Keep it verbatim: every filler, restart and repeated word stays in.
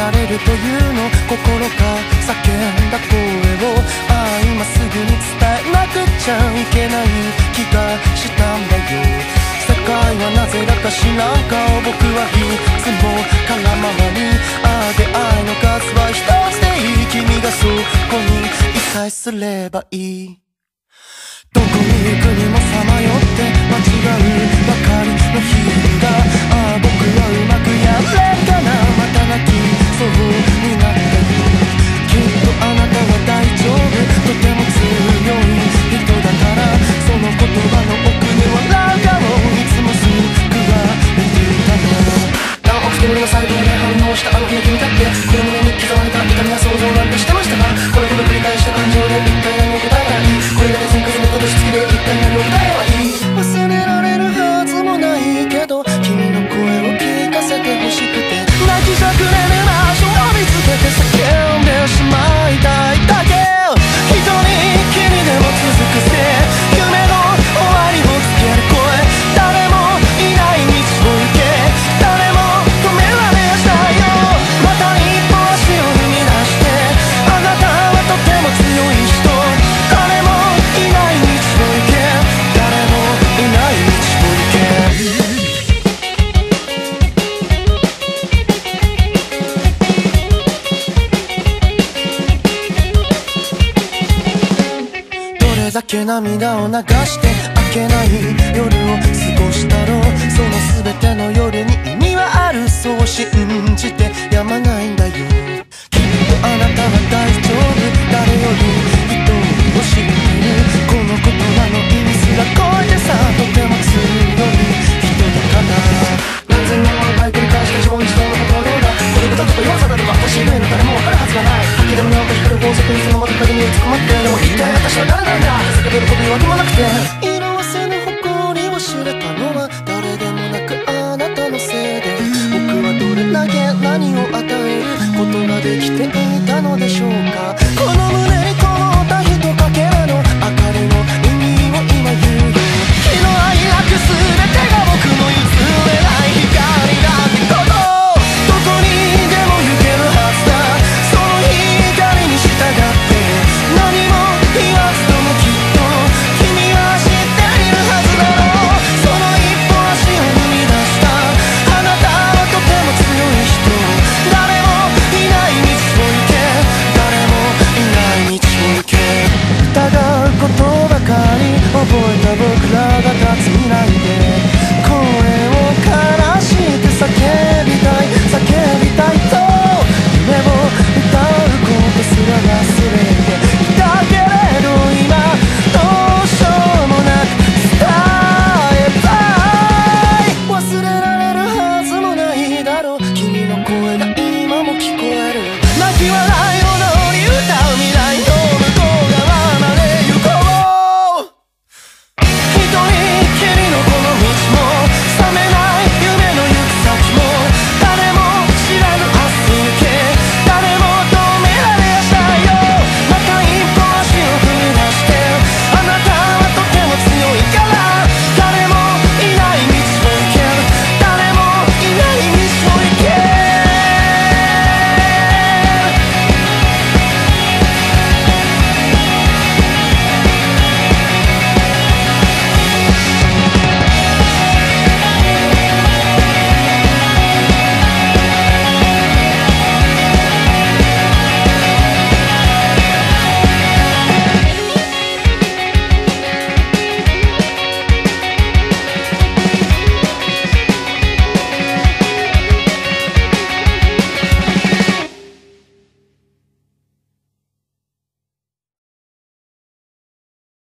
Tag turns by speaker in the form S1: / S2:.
S1: られるというの心が叫んだ声を、ああ今すぐに伝えなくちゃいけない気がしたんだよ。世界はなぜだか知らん顔、僕はいつも空回り、ああ出会いの数は一つでいい、君がそこにいさえすればいい。どこに行くにもさまよって間違うばかりの日々が、ああ僕はうまくやれるかな、また泣きそうになったよ。きっとあなたは大丈夫、とても強い人だから、その言葉の奥に笑う顔、いつも救われていたの。何億人の細胞で反応したあの日の君だって、この胸に刻まれた痛みや想像なんてしてましたか。これほど繰り返した感情で一体何を答えたらいい、これだけ積み重ねたとしつきで一体何を答えればいい。忘れられるはずもないけど、君の声を聞かせてほしくて、泣きじゃくれる場所を見つけて叫んでしまいたいだけ。一人きりでも続くせい、夢の終わりをつける声、誰もいない道を行け、誰も止められやしないよ。また一歩足を踏み出して、あなたはとても強い人、誰もいない道を行け、誰もいない道を行け。どれだけ涙を流して明けない夜を過ごしたろう、その全ての夜に意味はある、そう信じてやまないんだよ。きっとあなたは大丈夫、誰より人を知ってる、この言葉の意味すら超えてさ、とても強い人だから。何千年もの回繰り返した自問自答のことはどうだ、これがと弱さだとか私以外の誰も分かるはずがない。吐きだめなんか光る宝石にそのまた影に打ち込まって、でも一体私は誰なんだ、叫べること言うわけもなくて、色褪せぬ誇りを知れたのは誰でもなくあなたのせいで、僕はどれだけ何を与えることができていた